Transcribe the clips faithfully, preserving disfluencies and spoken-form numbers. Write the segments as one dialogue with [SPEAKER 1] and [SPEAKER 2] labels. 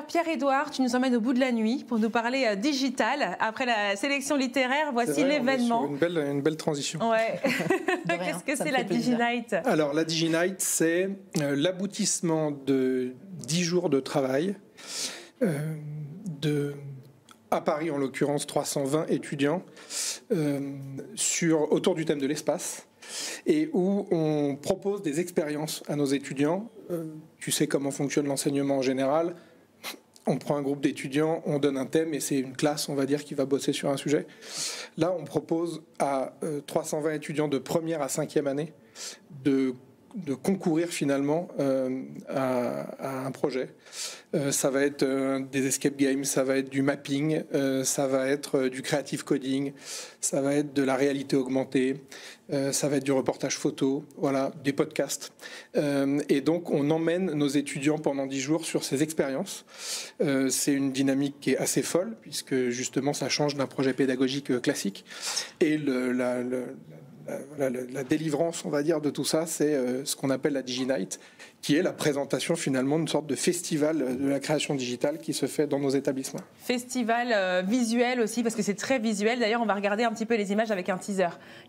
[SPEAKER 1] Pierre-Édouard, tu nous emmènes au bout de la nuit pour nous parler euh, digital. Après la sélection littéraire, voici l'événement.
[SPEAKER 2] Une belle, une belle transition.
[SPEAKER 1] Ouais. Qu'est-ce que c'est la DigiNight?
[SPEAKER 2] Alors la DigiNight, c'est euh, l'aboutissement de dix jours de travail euh, de, à Paris, en l'occurrence trois cent vingt étudiants euh, sur, autour du thème de l'espace, et où on propose des expériences à nos étudiants. Euh, tu sais comment fonctionne l'enseignement en général. On prend un groupe d'étudiants, on donne un thème et c'est une classe, on va dire, qui va bosser sur un sujet. Là, on propose à euh, trois cent vingt étudiants de première à cinquième année de, de concourir finalement euh, à, à un projet. Euh, ça va être euh, des escape games, ça va être du mapping, euh, ça va être euh, du creative coding, ça va être de la réalité augmentée, euh, ça va être du reportage photo, voilà, des podcasts. Euh, et donc, on emmène nos étudiants pendant dix jours sur ces expériences. Euh, c'est une dynamique qui est assez folle, puisque justement, ça change d'un projet pédagogique euh, classique. Et le, la, le, la, la, la délivrance, on va dire, de tout ça, c'est euh, ce qu'on appelle la DigiNight, qui est la présentation finalement d'une sorte de festival de la création digitale qui se fait dans nos établissements.
[SPEAKER 1] Festival euh, visuel aussi, parce que c'est très visuel. D'ailleurs, on va regarder un petit peu les images avec un teaser.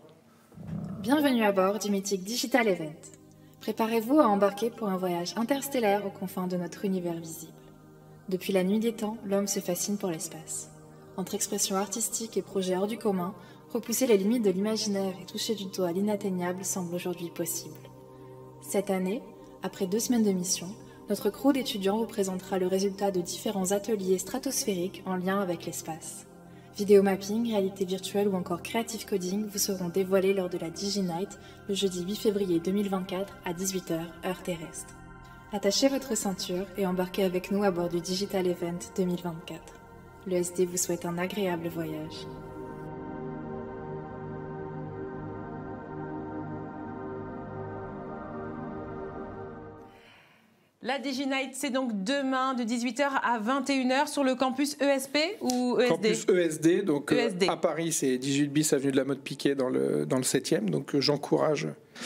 [SPEAKER 3] Bienvenue à bord du mythique Digital Event. Préparez-vous à embarquer pour un voyage interstellaire aux confins de notre univers visible. Depuis la nuit des temps, l'homme se fascine pour l'espace. Entre expression artistique et projets hors du commun, repousser les limites de l'imaginaire et toucher du doigt l'inatteignable semble aujourd'hui possible. Cette année, après deux semaines de mission, notre crew d'étudiants vous présentera le résultat de différents ateliers stratosphériques en lien avec l'espace. Vidéo mapping, réalité virtuelle ou encore creative coding vous seront dévoilés lors de la DigiNight le jeudi huit février deux mille vingt-quatre à dix-huit heures, heure terrestre. Attachez votre ceinture et embarquez avec nous à bord du Digital Event deux mille vingt-quatre. Le S D vous souhaite un agréable voyage.
[SPEAKER 1] La DigiNight, c'est donc demain de dix-huit heures à vingt et une heures sur le campus E S P ou E S D?
[SPEAKER 2] Campus E S D, donc
[SPEAKER 1] E S D.
[SPEAKER 2] Euh, à Paris, c'est dix-huit bis avenue de la Motte Piquet dans le, dans le septième. Donc euh, j'encourage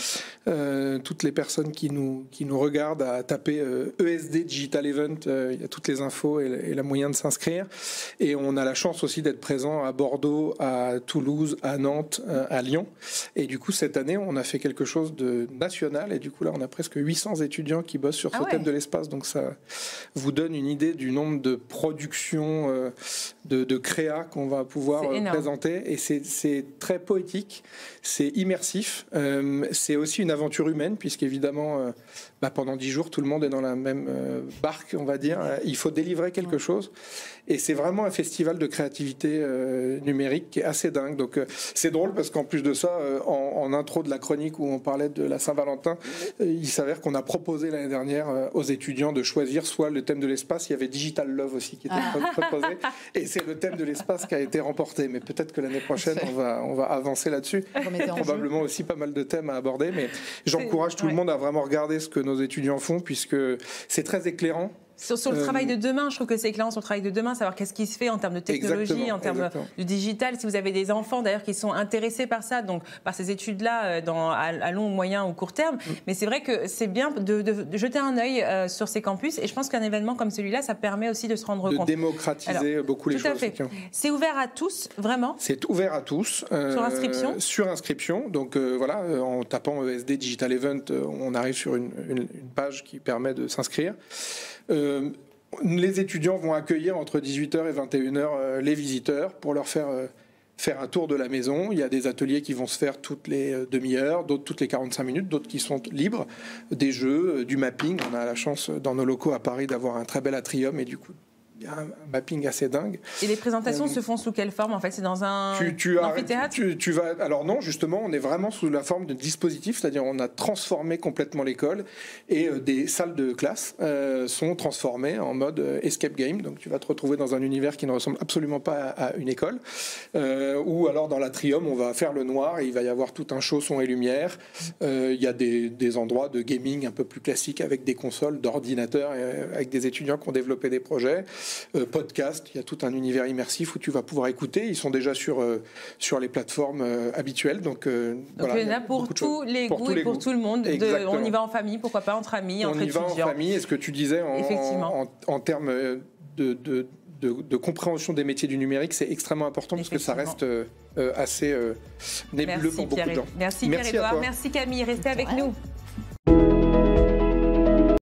[SPEAKER 2] euh, toutes les personnes qui nous, qui nous regardent à taper euh, E S D Digital Event. Euh, il y a toutes les infos et, et la moyen de s'inscrire. Et on a la chance aussi d'être présent à Bordeaux, à Toulouse, à Nantes, euh, à Lyon. Et du coup, cette année, on a fait quelque chose de national. Et du coup, là, on a presque huit cents étudiants qui bossent sur ce
[SPEAKER 1] ah ouais.
[SPEAKER 2] thème de l'espace. Donc ça vous donne une idée du nombre de productions, euh, de, de créa qu'on va pouvoir euh, présenter. Et c'est très poétique, c'est immersif. Euh, c'est aussi une aventure humaine, puisqu'évidemment, euh, bah, pendant dix jours, tout le monde est dans la même euh, barque, on va dire. Il faut délivrer quelque chose. Et c'est vraiment un festival de créativité euh, numérique qui est assez dingue. Donc euh, c'est drôle parce qu'en plus de ça, euh, en, en intro de la chronique où on parlait de la Saint-Valentin, euh, il s'avère qu'on a proposé l'année dernière euh, aux étudiants de choisir soit le thème de l'espace, il y avait Digital Love aussi qui était ah. proposé, et c'est le thème de l'espace qui a été remporté. Mais peut-être que l'année prochaine, on va, on va avancer là-dessus. Probablement aussi pas mal de thèmes à aborder, mais j'encourage tout ouais. le monde à vraiment regarder ce que nos étudiants font, puisque c'est très éclairant.
[SPEAKER 1] Sur, sur le euh, travail de demain, je trouve que c'est éclairant sur le travail de demain, savoir qu'est-ce qui se fait en termes de technologie, en termes exactement. de digital. Si vous avez des enfants d'ailleurs qui sont intéressés par ça, donc par ces études-là, dans, à, à long, moyen ou court terme, mm. mais c'est vrai que c'est bien de, de, de jeter un œil euh, sur ces campus. Et je pense qu'un événement comme celui-là, ça permet aussi de se rendre
[SPEAKER 2] de
[SPEAKER 1] compte.
[SPEAKER 2] De démocratiser Alors, beaucoup les
[SPEAKER 1] tout à
[SPEAKER 2] choses.
[SPEAKER 1] Fait. C'est ouvert à tous, vraiment.
[SPEAKER 2] C'est ouvert à tous.
[SPEAKER 1] Euh, sur inscription.
[SPEAKER 2] Sur inscription. Donc euh, voilà, en tapant E S D Digital Event, on arrive sur une, une, une page qui permet de s'inscrire. Euh, Les étudiants vont accueillir entre dix-huit heures et vingt et une heures euh, les visiteurs pour leur faire, euh, faire un tour de la maison. Il y a des ateliers qui vont se faire toutes les euh, demi-heures, d'autres toutes les quarante-cinq minutes, d'autres qui sont libres, des jeux, euh, du mapping. On a la chance dans nos locaux à Paris d'avoir un très bel atrium et du coup, il y a un mapping assez dingue.
[SPEAKER 1] Et les présentations euh, se font sous quelle forme en fait? C'est dans un
[SPEAKER 2] tu, tu
[SPEAKER 1] amphithéâtre
[SPEAKER 2] tu, tu vas, Alors non, justement, on est vraiment sous la forme de dispositif, c'est-à-dire on a transformé complètement l'école et euh, des salles de classe euh, sont transformées en mode euh, escape game. Donc tu vas te retrouver dans un univers qui ne ressemble absolument pas à, à une école. Euh, ou alors dans l'atrium, on va faire le noir et il va y avoir tout un show son et lumière. Euh, il y a des, des endroits de gaming un peu plus classiques avec des consoles, d'ordinateurs, euh, avec des étudiants qui ont développé des projets. Euh, podcast, il y a tout un univers immersif où tu vas pouvoir écouter. Ils sont déjà sur, euh, sur les plateformes euh, habituelles. Donc, euh,
[SPEAKER 1] donc
[SPEAKER 2] voilà,
[SPEAKER 1] il y en a pour tous les
[SPEAKER 2] pour
[SPEAKER 1] goûts
[SPEAKER 2] tous
[SPEAKER 1] et
[SPEAKER 2] les
[SPEAKER 1] pour
[SPEAKER 2] goûts.
[SPEAKER 1] tout le monde. De, on y va en famille, pourquoi pas entre amis,
[SPEAKER 2] on
[SPEAKER 1] entre
[SPEAKER 2] y
[SPEAKER 1] étudiants.
[SPEAKER 2] va en famille. Et ce que tu disais en, en, en, en termes de, de, de, de compréhension des métiers du numérique, c'est extrêmement important parce que ça reste euh, assez euh, nébuleux
[SPEAKER 1] Merci
[SPEAKER 2] pour beaucoup
[SPEAKER 1] Pierre,
[SPEAKER 2] de gens.
[SPEAKER 1] Merci Pierre-Édouard, merci Camille, restez avec nous.